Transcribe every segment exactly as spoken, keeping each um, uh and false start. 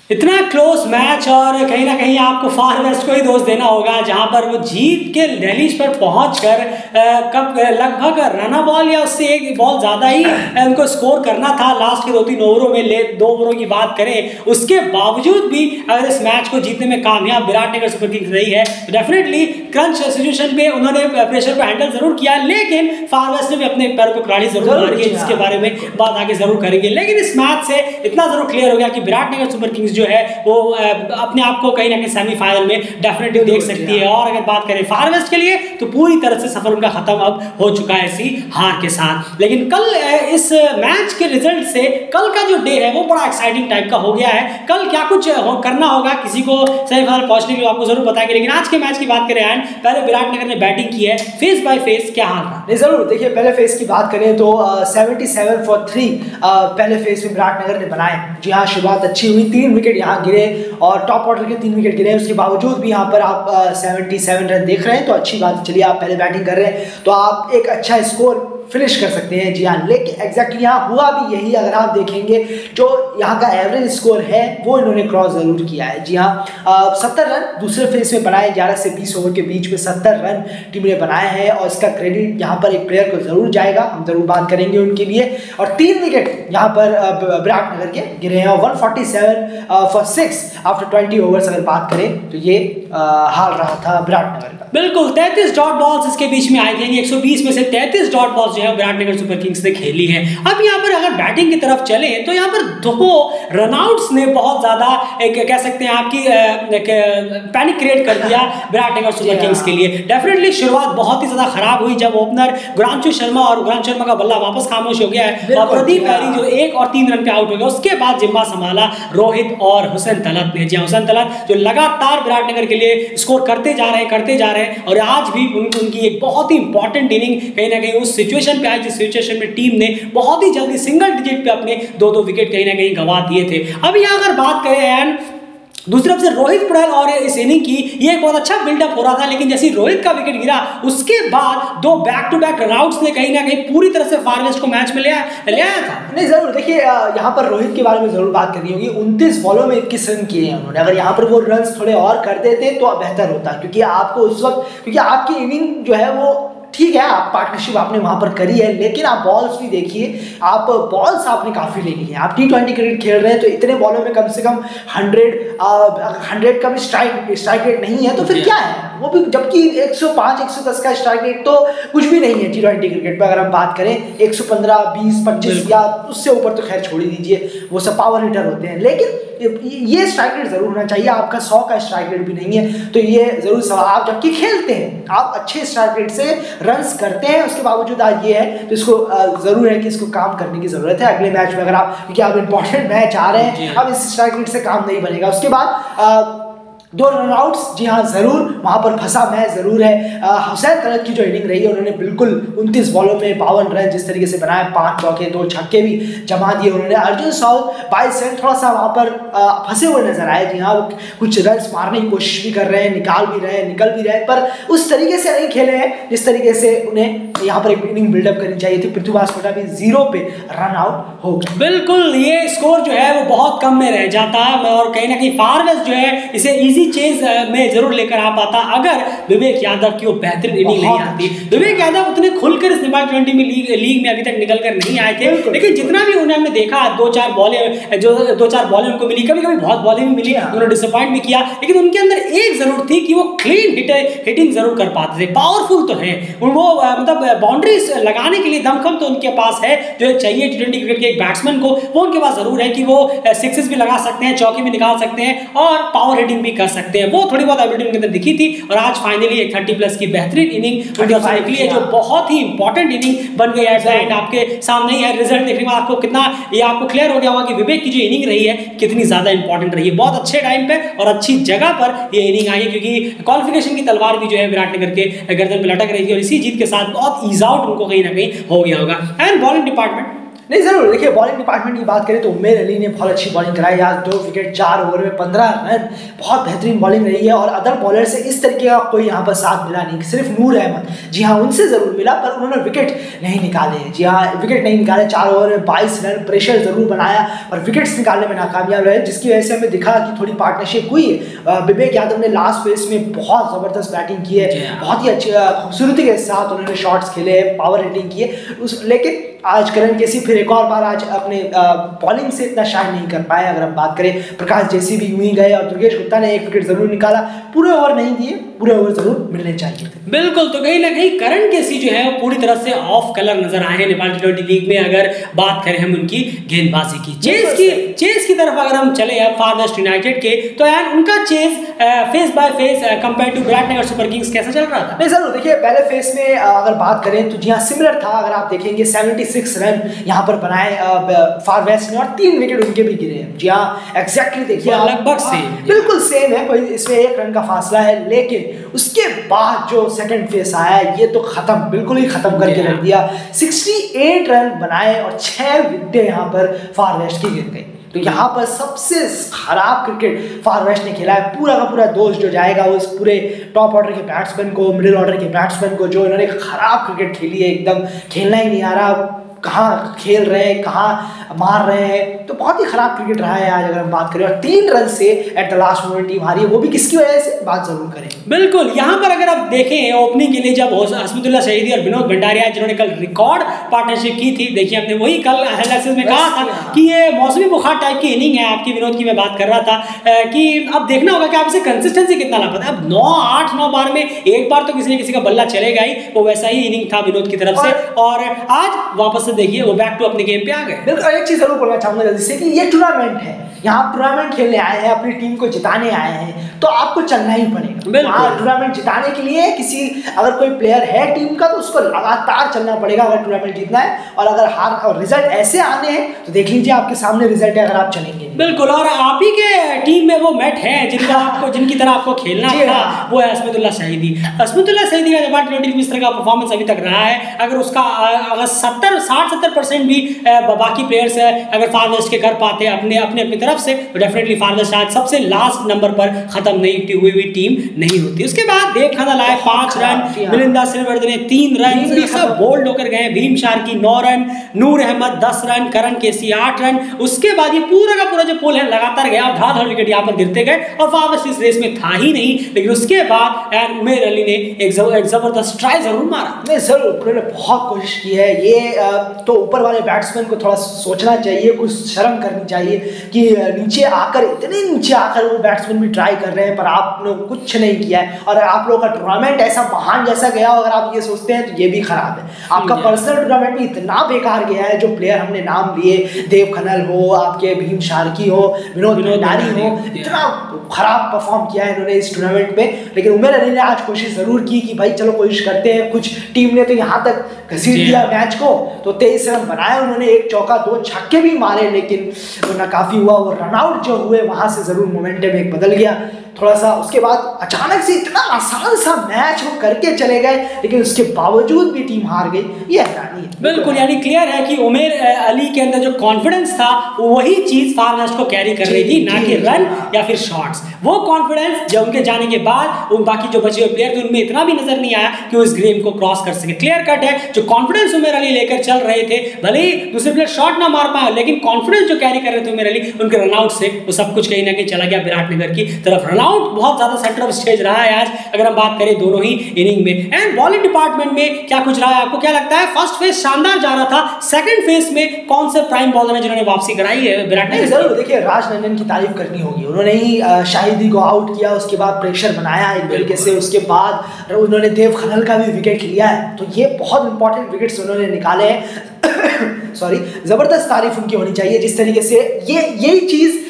इतना close match और कहीं ना कहीं आपको फार वेस्ट को ही दोष देना होगा, जहां पर वो जीत के दहलीज पर पहुंचकर कब लगभग रना बॉल या उससे एक बॉल ज़्यादा ही उनको स्कोर करना था लास्ट के दो तीन ओवरों में। ले दो ओवरों की बात करें, उसके बावजूद भी अगर इस मैच को जीतने में कामयाब विराटनगर सुपर किंग्स रही है तो डेफिनेटली क्रंच सिचुएशन पे उन्होंने प्रेशर को हैंडल जरूर किया, लेकिन फार वेस्ट ने भी अपने पैर को कुल्हाड़ी जरूर मारी है, जिसके बारे में बात आगे जरूर करेंगे। लेकिन इस मैच से इतना जरूर क्लियर हो गया कि विराटनगर सुपर किंग्स जो है वो अपने आप को कहीं ना कहीं सेमीफाइनल में डेफिनेटली देख सकती है। और अगर बात करें फार वेस्ट के लिए तो पूरी तरह से सफर उनका खत्म अब हो चुका है इसी हार के साथ। लेकिन कल इस मैच के रिजल्ट से कल का जो डे है वो बड़ा एक्साइटिंग टाइप का हो गया है। कल क्या कुछ हो, करना होगा किसी को सेमीफाइनल पहुंचने के लिए आपको जरूर बताएंगे। लेकिन आज के मैच की बात करें एंड पहले विराटनगर ने बैटिंग की है, फेस बाय फेस क्या हाल रहा? जरूर देखिए, पहले फेस की बात करें तो सेवेंटी सेवन फॉर थ्री पहले फेस में विराटनगर ने बनाए। जी हाँ, शुरुआत अच्छी हुई, तीन विकेट यहाँ गिरे और टॉप ऑर्डर के तीन विकेट गिरे। उसके बावजूद भी यहाँ पर आप सेवेंटी सेवन रन देख रहे हैं तो अच्छी बात। चलिए, आप पहले बैटिंग कर रहे हैं तो आप एक अच्छा स्कोर फिनिश कर सकते हैं। जी हाँ, लेकिन एग्जैक्टली यहाँ हुआ भी यही। अगर आप देखेंगे जो यहाँ का एवरेज स्कोर है वो इन्होंने क्रॉस जरूर किया है। जी हाँ, सत्तर रन दूसरे फेज में बनाए, ग्यारह से बीस ओवर के बीच में सत्तर रन टीम ने बनाए हैं और इसका क्रेडिट यहाँ पर एक प्लेयर को जरूर जाएगा, हम जरूर बात करेंगे उनके लिए। और तीन विकेट यहाँ पर विराटनगर के गिरे हैं और one forty seven for six after twenty overs अगर बात करें तो ये हाल रहा था विराटनगर का। बिल्कुल, तैंतीस डॉट बॉल्स इसके बीच में आए थे, एक सौ बीस में से तैंतीस डॉट बॉल्स जो है विराटनगर सुपर किंग्स ने खेली है। अब यहाँ पर अगर बैटिंग की तरफ चले तो यहाँ पर दो रनआउट्स ने बहुत ज्यादा एक कह सकते हैं आपकी पैनिक क्रिएट कर दिया विराटनगर सुपर किंग्स के लिए। डेफिनेटली शुरुआत बहुत ही ज्यादा खराब हुई जब ओपनर गुरांशु शर्मा और गुरांशु शर्मा का बल्ला वापस खामोश हो गया है और प्रदीप हैरी जो एक और तीन रन पे आउट हो गया। उसके बाद जिम्मा संभाला रोहित और हुसैन तलत ने। जी हुसैन तलत जो लगातार विराटनगर के लिए स्कोर करते जा रहे हैं करते जा रहे हैं और आज भी उन, उनकी एक बहुत ही इंपॉर्टेंट इनिंग कहीं ना कहीं उस सिचुएशन पे आई जिस सिचुएशन में टीम ने बहुत ही जल्दी सिंगल डिजिट पे अपने दो दो विकेट कहीं ना कहीं गंवा दिए थे। अब यहाँ अगर बात करें एंड दूसरी तरफ से रोहित पुड़ैल और इस इनिंग की ये एक बहुत अच्छा बिल्डअप हो रहा था, लेकिन जैसे रोहित का विकेट गिरा उसके बाद दो बैक टू बैक रनआउट्स ने कहीं ना कहीं पूरी तरह से फार वेस्ट को मैच में ले आया था। नहीं, जरूर देखिए, यहाँ पर रोहित के बारे में जरूर बात करनी होगी। उनतीस बॉलों में इक्कीस रन किए हैं उन्होंने। अगर यहाँ पर वो रन थोड़े और कर देते तो बेहतर होता, क्योंकि आपको उस वक्त क्योंकि आपकी इनिंग जो है वो ठीक है, आप पार्टनरशिप आपने वहां पर करी है, लेकिन आप बॉल्स भी देखिए, आप बॉल्स आपने काफी ले ली है। आप टी ट्वेंटी क्रिकेट खेल रहे हैं तो इतने बॉलों में कम से कम हंड्रेड हंड्रेड का भी स्ट्राइक स्ट्राइक रेट नहीं है तो फिर क्या है वो भी, जबकि एक सौ पाँच एक सौ दस का स्ट्राइक रेट तो कुछ भी नहीं है टी ट्वेंटी क्रिकेट पे। अगर हम बात करें एक सौ पंद्रह बीस पच्चीस या उससे ऊपर तो खैर छोड़ ही दीजिए, वो सब पावर हिटर होते हैं, लेकिन ये स्ट्राइक रेट जरूर होना चाहिए। आपका सौ का स्ट्राइक रेट भी नहीं है तो ये जरूर सवाल। आप जबकि खेलते हैं, आप अच्छे स्ट्राइक रेट से रन्स करते हैं, उसके बावजूद आज ये है तो इसको जरूर है कि इसको काम करने की जरूरत है अगले मैच में। अगर आप क्योंकि आप इंपॉर्टेंट मैच आ रहे हैं, अब इस स्ट्राइक रेट से काम नहीं बनेगा। उसके बाद दो रनआउट्स, जी हाँ जरूर वहां पर फंसा मैच जरूर है। हुसैन तलत की जो इनिंग रही है उन्होंने बिल्कुल उनतीस बॉलों में बावन रन जिस तरीके से बनाए, पांच चौके दो छक्के भी जमा दिए उन्होंने। अर्जुन साउथ बाईस रन थोड़ा सा वहां पर फंसे हुए नजर आए। जी हाँ, वो कुछ रन मारने की कोशिश भी कर रहे हैं, निकाल भी रहे हैं निकल भी रहे हैं, पर उस तरीके से नहीं खेले हैं जिस तरीके से उन्हें यहाँ पर एक इनिंग बिल्डअप करनी चाहिए थी। पृथ्वीराज कोटा भी जीरो पे रन आउट हो गया। बिल्कुल, ये स्कोर जो है वो बहुत कम में रह जाता और कहीं ना कहीं फार वेस्ट जो है इसे इजी चेज में जरूर लेकर आ पाता अगर विवेक यादव की वो बेहतरीन इनिंग नहीं आती। विवेक यादव उतने खुलकर इस नेपाल ट्वेंटी में लीग लीग में अभी तक निकल कर नहीं आए थे, लेकिन जितना भी उन्हें हमने देखा दो चार बॉलें जो दो चार बॉलें उनको मिली, कभी कभी बहुत बॉलें भी मिली, उन्होंने डिसअपॉइंट भी किया, लेकिन उनके अंदर एक जरूर थी कि वो क्लीन हिट हिटिंग जरूर कर पाते थे। पावरफुल तो है वो, मतलब बाउंड्रीज लगाने के लिए दमखम तो उनके पास है जो चाहिए टी ट्वेंटी क्रिकेट के एक बैट्समैन को, वो उनके पास जरूर है कि वो सिक्सेस भी लगा सकते हैं, चौके भी निकाल सकते हैं और पावर हिटिंग भी कर सकते हैं। वो थोड़ी बहुत एबिलिटी उनके अंदर दिखी थी और आज फाइनली एक तीस प्लस की बेहतरीन इनिंग निकली है जो बहुत ही इंपॉर्टेंट इनिंग बन गई है। एंड आपके सामने ही है रिजल्ट देखने में आपको कितना ये आपको क्लियर हो गया होगा कि विवेक की जो इनिंग रही है कितनी ज्यादा इंपॉर्टेंट रही है। बहुत अच्छे टाइम पे और अच्छी जगह पर ये इनिंग आई है, क्योंकि क्वालिफिकेशन की तलवार भी जो है विराटनगर के गर्दन में लटक रही थी और इसी जीत के साथ बहुत ईज आउट उनको कहीं ना कहीं हो गया होगा। एंड बॉलिंग डिपार्टमेंट नहीं जरूर, देखिए बॉलिंग डिपार्टमेंट की बात करें तो उमेर अली ने बहुत अच्छी बॉलिंग कराई आज, दो विकेट चार ओवर में पंद्रह रन, बहुत बेहतरीन बॉलिंग रही है। और अदर बॉलर से इस तरीके का कोई यहाँ पर साथ मिला नहीं, सिर्फ नूर अहमद, जी हाँ उनसे जरूर मिला पर उन्होंने विकेट नहीं निकाले। जी हाँ विकेट नहीं निकाले, चार ओवर में बाईस रन, प्रेशर जरूर बनाया पर विकेट्स निकालने में नाकामयाब रहे, जिसकी वजह से हमें दिखा कि थोड़ी पार्टनरशिप हुई है। विवेक यादव ने लास्ट फेज में बहुत जबरदस्त बैटिंग की है, बहुत ही अच्छी खूबसूरती के साथ उन्होंने शॉट्स खेले, पावर हिटिंग की है उस, लेकिन आज करण केसी फिर एक और बार आज अपने बॉलिंग से इतना शाइन नहीं कर पाए। अगर हम बात करें प्रकाश जैसी भी यूं ही गए और दुर्गेश गुप्ता ने एक विकेट जरूर निकाला, पूरे ओवर नहीं दिए, पूरे ओवर जरूर मिलने चाहिए थे। बिल्कुल, तो कहीं ना कहीं करण केसी जो है वो पूरी तरह से ऑफ कलर नजर आए हैं नेपाल टी ट्वेंटी लीग में। अगर बात करें हम उनकी गेंदबाजी की, चेस की चेस की तरफ अगर हम चले अब फार वेस्ट यूनाइटेड के, तो यार उनका chase phase by phase compare to Biratnagar super kings कैसा चल रहा था? नहीं जरूर, देखिए पहले फेस में अगर बात करें तो जी हाँ सिमिलर था। अगर आप देखेंगे छिहत्तर रन यहाँ पर बनाए फार वेस्ट ने और तीन विकेट उनके भी गिरे हैं। जी हाँ एग्जैक्टली देखिए लगभग सेम, बिल्कुल सेम है, कोई इसमें एक रन का फासला है। लेकिन उसके बाद जो सेकंड फेस आया ये तो खत्म, बिल्कुल ही खत्म करके रख दिया। अड़सठ रन बनाए और छह विकेट यहाँ पर फार वेस्ट की गिर गई। तो यहाँ पर सबसे खराब क्रिकेट फार वेस्ट ने खेला है। पूरा का पूरा दोष जो जाएगा उस पूरे टॉप ऑर्डर के बैट्समैन को, मिडिल ऑर्डर के बैट्समैन को, जो इन्होंने खराब क्रिकेट खेली है, एकदम खेलना ही नहीं आ रहा, कहाँ खेल रहे हैं, कहाँ मार रहे हैं, तो बहुत ही खराब क्रिकेट रहा है आज अगर हम बात करें। और तीन रन से at the last moment team हारी है, वो भी किसकी वजह से, बात जरूर करें। बिल्कुल, यहाँ पर अगर आप देखें ओपनिंग के लिए जब हस्मतुल्लाह शहीदी और विनोद भंडारिया जिन्होंने कल रिकॉर्ड पार्टनरशिप की थी, देखिए आपने वही कल एनालिसिस में कहा था कि ये मौसमी बुखार टाइप की इनिंग है आपकी, विनोद की मैं बात कर रहा था कि अब देखना होगा कि आप इसे कंसिस्टेंसी कितना ला पाते हैं। अब नौ आठ नौ बार में एक बार तो किसी न किसी का बल्ला चलेगा ही, वो वैसा ही इनिंग था विनोद की तरफ से। और आज वापस से देखिए वो बैक टू अपने गेम पे आ गए। बिल्कुल, एक चीज जरूर बोलना चाहूंगा जल्दी से कि ये टूर्नामेंट है, यहाँ टूर्नामेंट खेलने आए हैं, अपनी टीम को जिताने आए हैं, तो आपको चलना ही पड़ेगा। हाँ टूर्नामेंट जिताने के लिए किसी अगर कोई प्लेयर है टीम का तो उसको लगातार चलना पड़ेगा अगर टूर्नामेंट जीतना है। और अगर हार और रिजल्ट ऐसे आने हैं तो देख लीजिए आपके सामने रिजल्ट है अगर आप चलेंगे। बिल्कुल, और आप ही के टीम में वो मैट है जिनका आपको जिनकी तरह आपको खेलना था, वो है हस्मतुल्लाह शहीदी। हस्मतुल्लाह शहीदी का नेपाल टी ट्वेंटी में इस तरह का परफॉर्मेंस अभी तक रहा है, अगर उसका अगर सत्तर साठ सत्तर परसेंट भी बाकी प्लेयर्स अगर फार वेस्ट के कर पाते हैं अपने अपने अपनी तरफ से, तो डेफिनेटली फार वेस्ट आज सबसे लास्ट नंबर पर खत्म नहीं हुई हुई टीम नहीं होती। उसके बाद देव खन्ना आए पांच रन, मिलिंदा सिलवर्धन ने तीन रन, सब बोल्ड होकर गए। भीम शार्की नौ रन, नूर अहमद दस रन, करण केसी आठ रन। उसके बाद ये पूरा का पूरा जो पोल है लगातार गया, धार विकेट यहाँ पर गिरते गए और फार वेस्ट इस रेस में था ही नहीं। लेकिन उसके बाद उमेर अली ने एक जबरदस्त ट्राई जरूर मारा। नहीं जरूर, उन्होंने बहुत कोशिश की है। ये तो ऊपर वाले बैट्समैन को थोड़ा सोचना चाहिए, कुछ शर्म करनी चाहिए कि नीचे आकर इतने नीचे आकर वो बैट्समैन भी ट्राई कर रहे हैं, पर आपने कुछ नहीं किया है। और आप लोगों का टूर्नामेंट ऐसा महान जैसा गया हो, अगर आप ये सोचते हैं तो ये भी खराब है। आपका पर्सनल टूर्नामेंट भी इतना बेकार गया है, जो प्लेयर हमने नाम लिए, देव खन्ना हो, आपके भीम शार्की हो, विनोद भंडारी हो, इतना खराब परफॉर्म किया है इन्होंने इस टूर्नामेंट में। लेकिन उमेर अली ने आज कोशिश जरूर की कि भाई चलो कोशिश करते हैं। कुछ टीम ने तो यहाँ तक घसीट दिया मैच को, तो तेईस रन बनाए उन्होंने, एक चौका दो छक्के भी मारे, लेकिन वो नाकाफी हुआ। वो रनआउट जो हुए वहां से जरूर मोमेंटम एक बदल गया थोड़ा सा। उसके बाद अचानक से इतना आसान सा मैच वो करके चले गए, लेकिन उसके बावजूद भी टीम हार गई, ये हैरानी है। बिल्कुल, यानी क्लियर है कि उमेर अली के अंदर जो कॉन्फिडेंस था वही चीज फार वेस्ट को कैरी कर रही थी, ना कि रन या फिर शॉट्स। वो कॉन्फिडेंस जब उनके जाने के बाद उन बाकी जो बचे हुए प्लेयर थे उनमें इतना भी नजर नहीं आया कि वो इस गेम को क्रॉस कर सके। क्लियर कट है, जो कॉन्फिडेंस उमेर अली लेकर चल रहे थे, भले ही दूसरे प्लेयर शॉट ना मार पाए, लेकिन कॉन्फिडेंस जो कैरी कर रहे थे उमेर अली, उनके रनआउट से वो सब कुछ कहीं ना कहीं चला गया विराटनगर की तरफ। रनआउट बहुत ज्यादा सेंटर ऑफ स्टेज रहा है आज अगर हम बात करें दोनों ही इनिंग में। एंड बॉलिंग डिपार्टमेंट में क्या कुछ रहा है, आपको क्या लगता है? फर्स्ट फेज शानदार जा रहा था, सेकंड फेज में कौन से प्राइम बॉलर हैं जिन्होंने वापसी कराई है विराटनगर? जरूर, देखिए राजनंदन की तारीफ करनी होगी। उन्होंने ही शाहिदी को आउट किया, उसके बाद प्रेशर बनाया एक तरीके से, उसके बाद उन्होंने देव खन्ना का भी विकेट लिया है, तो ये बहुत इंपॉर्टेंट विकेट्स उन्होंने निकाले हैं। सॉरी, जबरदस्त तारीफ उनकी होनी चाहिए। जिस तरीके से ये यही चीज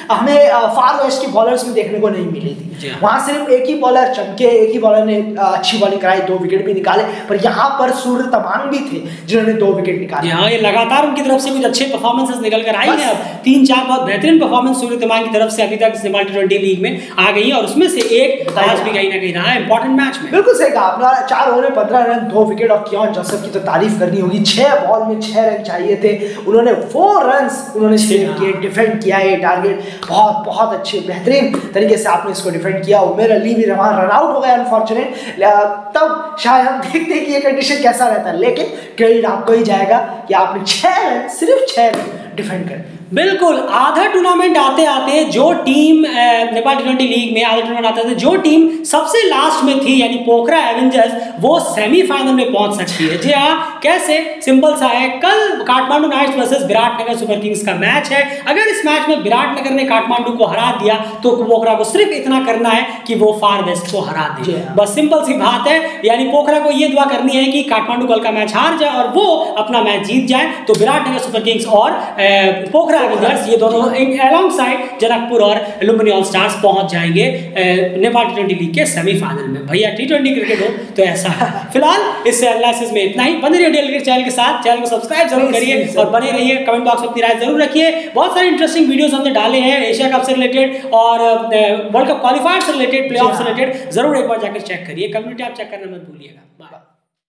हमें फार वेस्ट की बॉलर्स में देखने को नहीं मिली थी। वहां सिर्फ एक ही बॉलर चमके, एक ही बॉलर ने अच्छी बॉलिंग कराई, दो विकेट भी निकाले, पर यहाँ पर सूर्य तमांग भी थे जिन्होंने दो विकेट निकाले। हाँ, ये लगातार उनकी तरफ से कुछ अच्छे परफॉर्मेंसेस निकल कर आई है। अब तीन चार बहुत बेहतरीन परफॉर्मेंस सूर्य तमांग की तरफ से अभी तक इस्तेमाल टी ट्वेंटी लीग में आ गई है, और उसमें से एक आज भी कहीं ना कहीं रहा है इंपॉर्टेंट मैच में। बिल्कुल सही कहा आपने, चार ओवर में पंद्रह रन, दो विकेट, और कियान जोसेफ की तो तारीफ करनी होगी, छह बॉल में छह रन चाहिए थे, उन्होंने फोर रन उन्होंने सेव किए, डिफेंड किया ये टारगेट, बहुत बहुत अच्छे बेहतरीन तरीके से आपने इसको डिफेंड किया। उमेर अली भी रहा रन आउट हो गया अनफॉर्चुनेट, तब शायद हम देखते हैं कि ये कंडीशन कैसा रहता है, लेकिन क्रेडिट आपको ही जाएगा कि आपने छह रन, सिर्फ छह रन डिफेंड कर। बिल्कुल, आधा टूर्नामेंट आते आते जो team Nepal T twenty league में आधा टूर्नामेंट आते आते जो टीम सबसे लास्ट में थी यानी पोखरा एवेंजर्स, वो सेमीफाइनल में पहुंच सकती है। जी हाँ, कैसे? सिंपल सा है, कल Kathmandu knights versus Biratnagar super kings का मैच है। अगर इस मैच में विराटनगर ने काठमांडू को हरा दिया तो पोखरा को सिर्फ इतना करना है कि वो फार वेस्ट को हरा दे, बस सिंपल सी बात है। यानी पोखरा को ये दुआ करनी है कि काठमांडू कल का मैच हार जाए और वो अपना मैच जीत जाए, तो विराटनगर सुपर किंग्स और पोखरा एवेंजर्स ये दोनों अलॉन्ग साइड जनकपुर और लुम्बिनी ऑल स्टार्स पहुंच जाएंगे नेपाल टी ट्वेंटी लीग के सेमीफाइनल में। भैया टी ट्वेंटी क्रिकेट हो तो ऐसा है। फिलहाल इस एनालिसिस में इतना ही। बने रहिए डेल क्रिकेट चैनल के साथ, चैनल को सब्सक्राइब जरूर करिए और बने रहिए। कमेंट बॉक्स में अपनी राय जरूर रखिए। बहुत सारे इंटरेस्टिंग वीडियोस हमने डाले हैं एशिया कप से रिलेटेड और वर्ल्ड कप क्वालिफायर से रिलेटेड, प्लेऑफ से रिलेटेड, जरूर एक बार जाकर चेक करिए। कम्युनिटी आप चेक करना मत भूलिएगा। बाय।